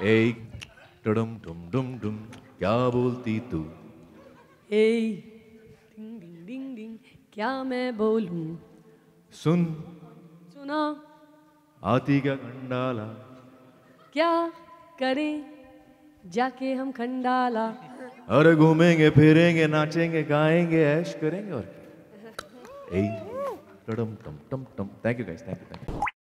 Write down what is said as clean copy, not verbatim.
ए टुडुम डुम डुम डुम क्या बोलती तू? ए डिंग डिंग डिंग डिंग क्या मैं बोलूं? सुन सुना आती क्या खंडाला? क्या करें जाके हम खंडाला? अरे घूमेंगे फिरेंगे नाचेंगे गाएंगे ऐश करेंगे और क्या? ए टुडुम टम टम टम। Thank you guys, thank you.